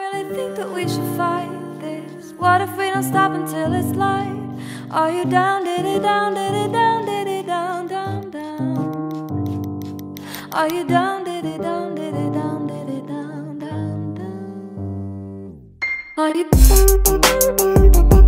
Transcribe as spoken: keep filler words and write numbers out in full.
really think that we should fight this. What if we don't stop until it's light? Are you down, diddy down, diddy down, diddy down, down, down? Are you down, diddy down, diddy down, diddy down, down, down? Are you down?